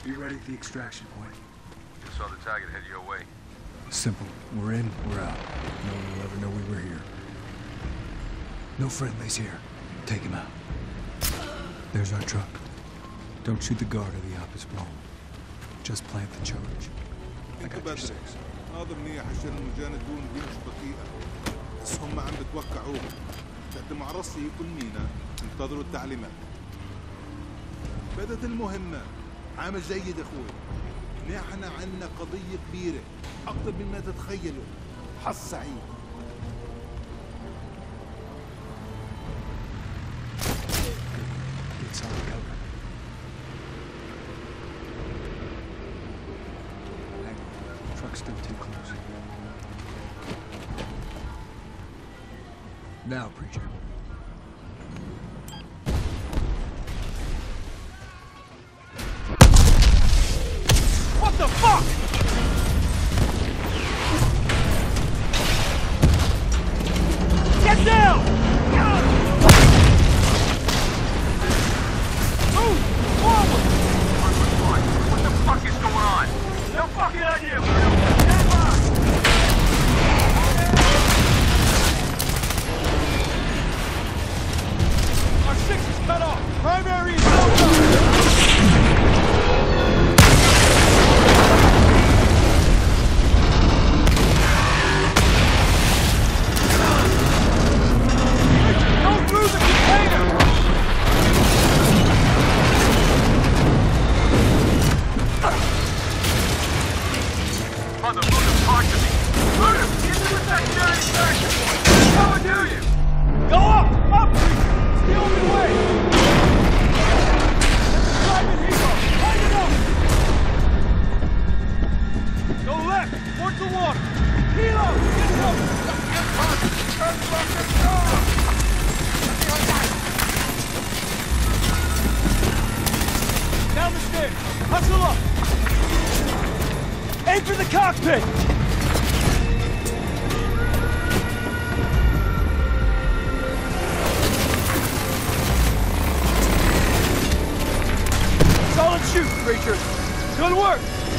Be ready at the extraction point. Just saw the target head your way. Simple. We're in, we're out. No one will ever know we were here. No friendlies here. Take him out. There's our truck. Don't shoot the guard or the op is blown. Just plant the charge. I got your six. هذا منيح عشان المجاندون دي مش بطيئة. بس هم عم بتوقعوه. تقدموا على رصيف المينا انتظروا التعليمات. بدت المهمة. عامل جيد اخوي. نحن عنا قضية كبيرة أكثر مما تتخيلوا. حظ سعيد. It's all covered. Hang on. Truck's still too close. Now, preacher. What the fuck? Get down! Move! Forward! What the fuck is going on? No fucking idea, Bruno! Stand by! Our 6 is cut off! Primary is out! Go through the container! Motherfucker, talk to me! Brutus, get to the secondary section! How do you? Go up! Up! It's the only way! That's a private hero! Light it up! Go left! Towards the water! Kilo! Get cover! Down the stairs! Hustle up! Aim for the cockpit! Solid shoot, creature! Good work!